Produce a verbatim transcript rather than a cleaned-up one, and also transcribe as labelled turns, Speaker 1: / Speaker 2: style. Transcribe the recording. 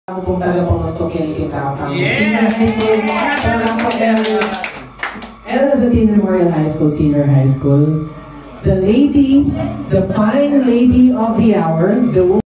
Speaker 1: Ako pong talaga pong ito kinikita ang
Speaker 2: Yes!
Speaker 1: Senior High School, Elizabeth Memorial High School, Senior High School. The lady, the fine lady of the hour, the